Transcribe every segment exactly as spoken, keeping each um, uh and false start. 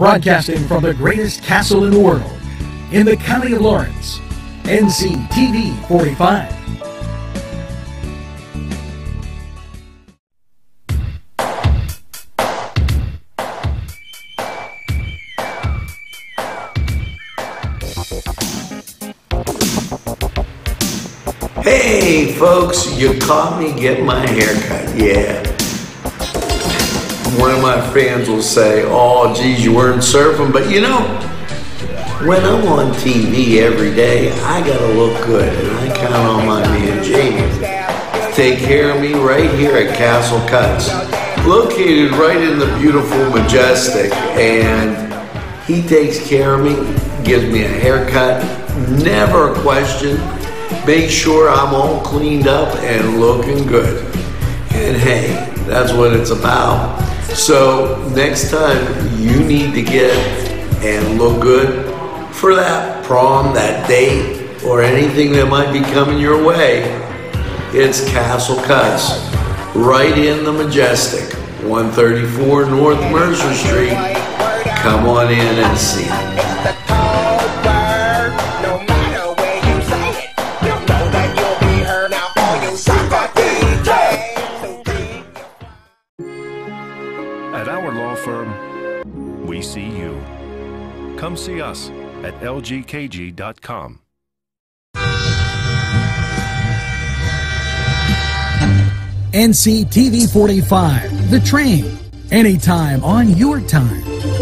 broadcasting from the greatest castle in the world, in the county of Lawrence, N C T V forty-five. Hey folks, you caught me getting my hair cut, yeah. One of my fans will say, oh geez, you weren't surfing, but you know, when I'm on T V every day, I gotta look good, and I count on my man Jamie to take care of me right here at Castle Cuts, located right in the beautiful Majestic, and he takes care of me, gives me a haircut, never a question. Make sure I'm all cleaned up and looking good. And hey, that's what it's about. So next time you need to get and look good for that prom, that date, or anything that might be coming your way, it's Castle Cuts, right in the Majestic, one thirty-four North Mercer Street. Come on in and see. At our law firm, we see you. Come see us at L G K G dot com. N C T V forty-five, The Train, anytime on your time.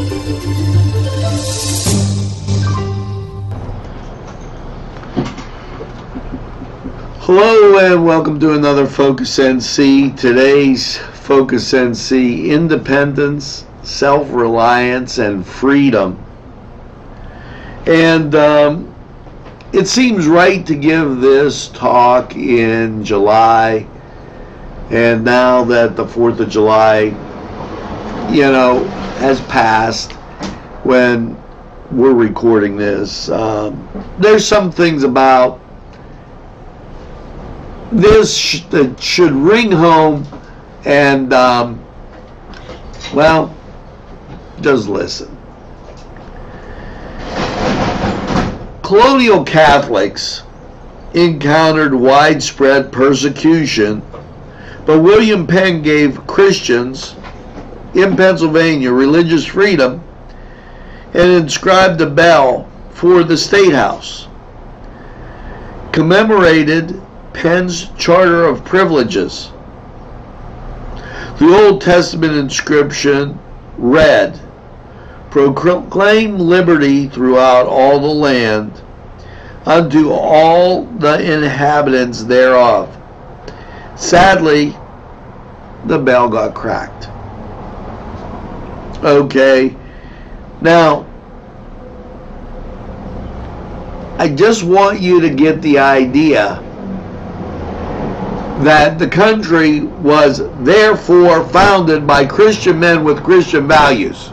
Hello and welcome to another Focus N C. Today's Focus N C, independence, self-reliance, and freedom. And um, it seems right to give this talk in July, and now that the fourth of July, you know, has passed when we're recording this. Um, there's some things about this sh that should ring home, and um, well, just listen. Colonial Catholics encountered widespread persecution, but William Penn gave Christians in Pennsylvania religious freedom and inscribed a bell for the State House, commemorated Penn's Charter of Privileges. The Old Testament inscription read, "Proclaim liberty throughout all the land unto all the inhabitants thereof." Sadly, the bell got cracked. Okay, now I just want you to get the idea that the country was therefore founded by Christian men with Christian values.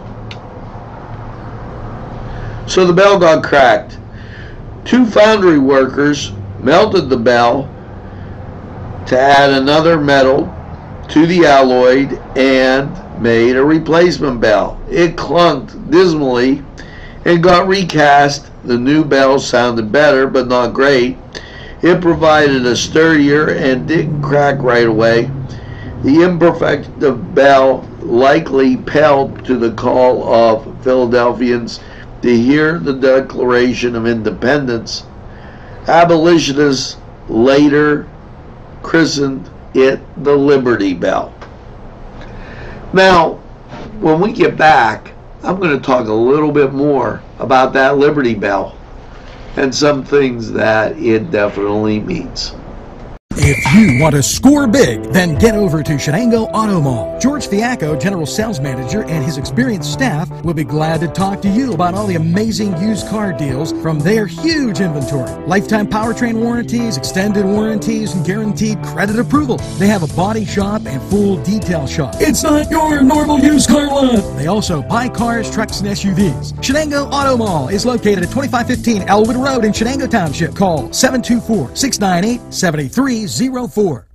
So the bell got cracked. Two foundry workers melted the bell to add another metal to the alloy and made a replacement bell. It clunked dismally and got recast. The new bell sounded better, but not great. It provided a sturdier and didn't crack right away. The imperfect bell likely paled to the call of Philadelphians to hear the Declaration of Independence. Abolitionists later christened it the Liberty Bell. Now, when we get back, I'm going to talk a little bit more about that Liberty Bell and some things that it definitely means. If you want to score big, then get over to Shenango Auto Mall. George Fiacco, General Sales Manager, and his experienced staff will be glad to talk to you about all the amazing used car deals from their huge inventory. Lifetime powertrain warranties, extended warranties, and guaranteed credit approval. They have a body shop and full detail shop. It's not your normal used car lot. They also buy cars, trucks, and S U Vs. Shenango Auto Mall is located at twenty-five fifteen Elwood Road in Shenango Township. Call seven two four, six nine eight, seven three zero four.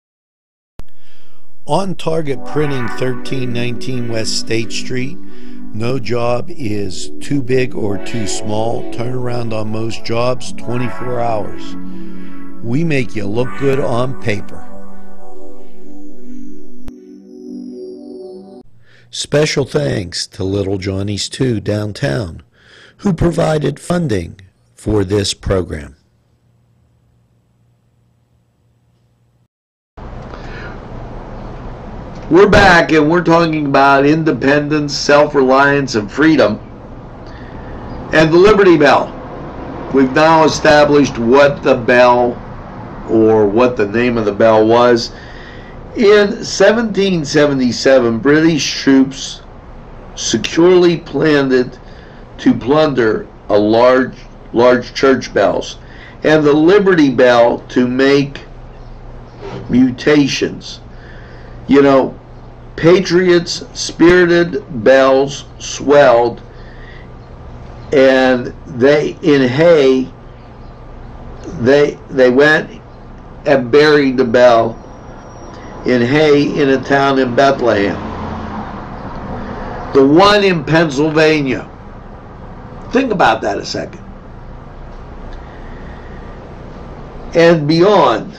On Target Printing, thirteen nineteen West State Street, No job is too big or too small. Turnaround on most jobs, twenty-four hours. We make you look good on paper. Special thanks to Little Johnny's two downtown, who provided funding for this program. We're back and we're talking about independence, self-reliance, and freedom. And the Liberty Bell. We've now established what the bell, or what the name of the bell was. In seventeen seventy-seven, British troops securely planned to plunder a large, large church bells, and the Liberty Bell to make mutations. You know, Patriots' spirited bells swelled, and they, in hay, they they went and buried the bell in hay in a town in Bethlehem. The one in Pennsylvania. Think about that a second. And beyond.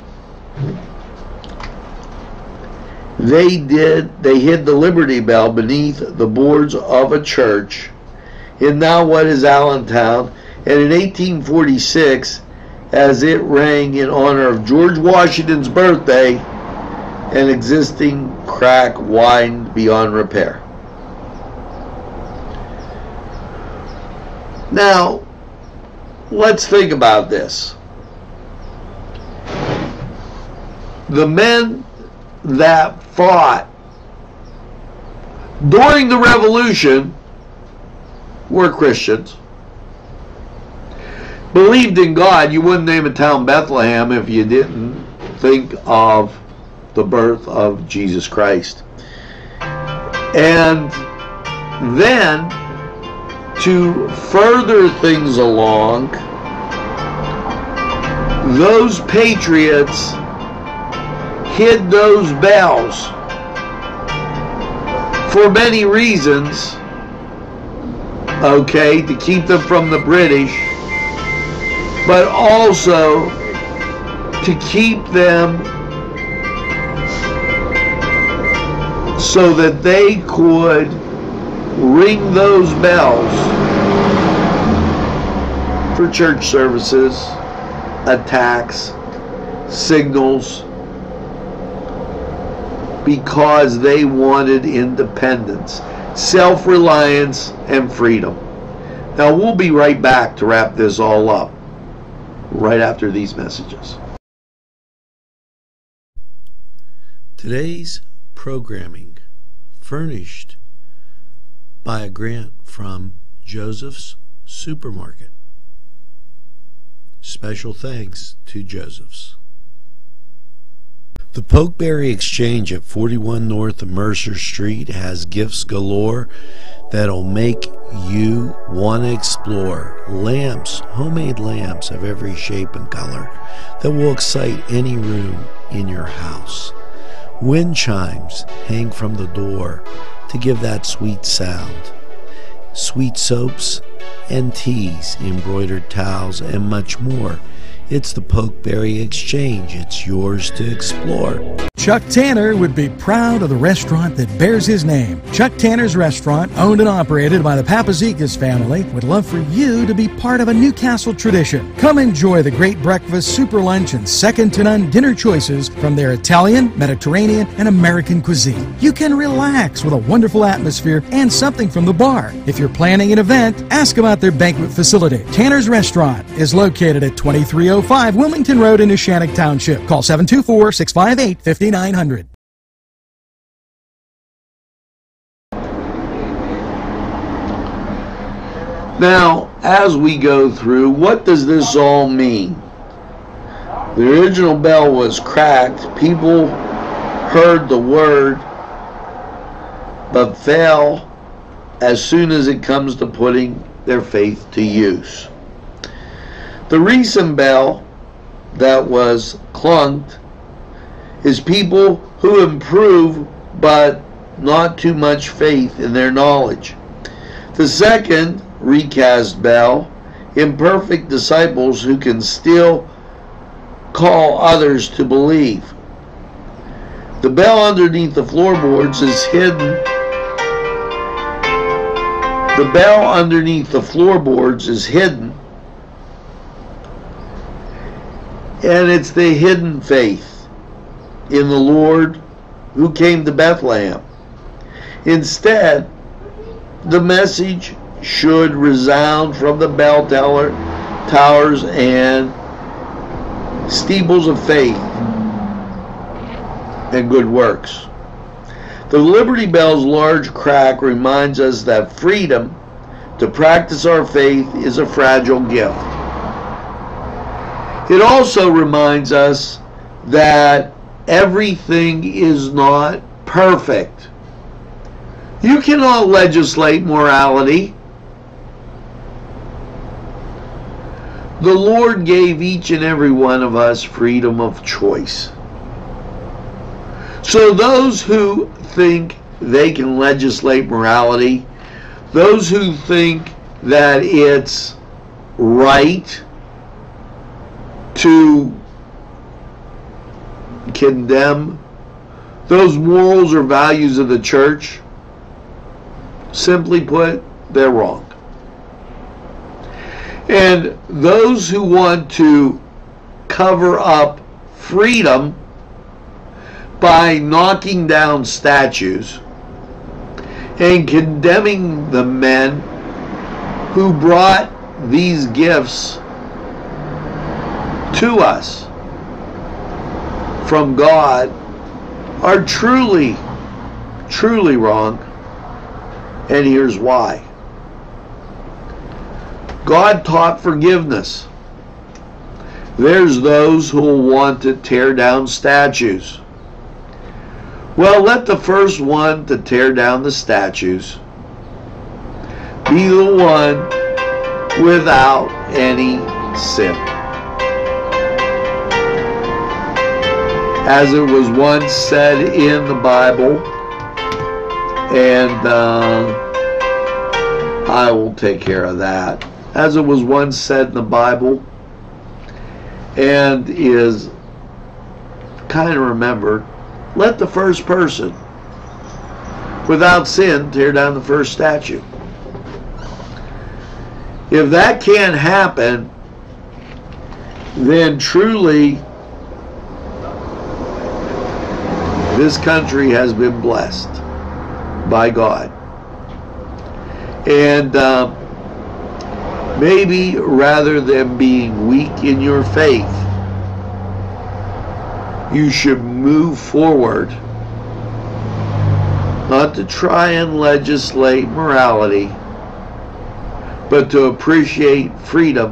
They did, they hid the Liberty Bell beneath the boards of a church in now what is Allentown, and in eighteen forty-six, as it rang in honor of George Washington's birthday, an existing crack widened beyond repair. Now, let's think about this. The men that fought during the Revolution were Christians, believed in God. You wouldn't name a town Bethlehem if you didn't think of the birth of Jesus Christ. And then, to further things along, those patriots hid those bells for many reasons, okay, to keep them from the British, but also to keep them so that they could ring those bells for church services, attacks, signals, because they wanted independence, self-reliance, and freedom. Now, we'll be right back to wrap this all up, right after these messages. Today's programming furnished by a grant from Joseph's Supermarket. Special thanks to Joseph's. The Pokeberry Exchange at forty-one North Mercer Street has gifts galore that'll make you want to explore. Lamps, homemade lamps of every shape and color that will excite any room in your house. Wind chimes hang from the door to give that sweet sound. Sweet soaps and teas, embroidered towels, and much more. It's the Pokeberry Exchange. It's yours to explore. Chuck Tanner would be proud of the restaurant that bears his name. Chuck Tanner's Restaurant, owned and operated by the Papazikas family, would love for you to be part of a Newcastle tradition. Come enjoy the great breakfast, super lunch, and second-to-none dinner choices from their Italian, Mediterranean, and American cuisine. You can relax with a wonderful atmosphere and something from the bar. If you're planning an event, ask about their banquet facility. Tanner's Restaurant is located at twenty-three oh five Wilmington Road in Neshannock Township. Call seven two four, six five eight, five nine zero zero. Now, as we go through, what does this all mean? The original bell was cracked. People heard the word, but fail as soon as it comes to putting their faith to use. The recent bell that was clunked is people who improve but not too much faith in their knowledge. The second recast bell, imperfect disciples who can still call others to believe. The bell underneath the floorboards is hidden. The bell underneath the floorboards is hidden, and it's the hidden faith in the Lord who came to Bethlehem. Instead, the message should resound from the bell tower, towers and steeples of faith and good works. The Liberty Bell's large crack reminds us that freedom to practice our faith is a fragile gift. It also reminds us that everything is not perfect. You cannot legislate morality. The Lord gave each and every one of us freedom of choice. So those who think they can legislate morality, those who think that it's right to condemn those morals or values of the church, simply put, they're wrong. And those who want to cover up freedom by knocking down statues and condemning the men who brought these gifts to us from God are truly, truly wrong. And here's why. God taught forgiveness. There's those who will want to tear down statues. Well, let the first one to tear down the statues be the one without any sin. As it was once said in the Bible, and uh, I will take care of that. As it was once said in the Bible, and is kind of remembered, let the first person without sin tear down the first statue. If that can't happen, then truly this country has been blessed by God. And uh, maybe rather than being weak in your faith, you should move forward, not to try and legislate morality, but to appreciate freedom,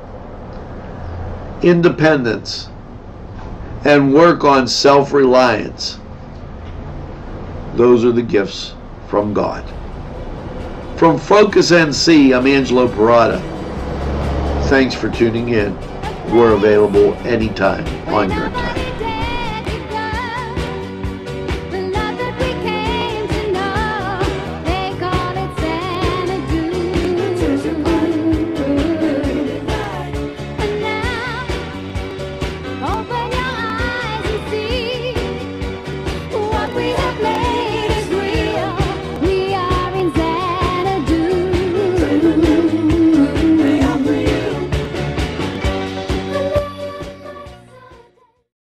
independence, and work on self-reliance. Those are the gifts from God. From Focus N C, I'm Angelo Parada. Thanks for tuning in. We're available anytime on your time.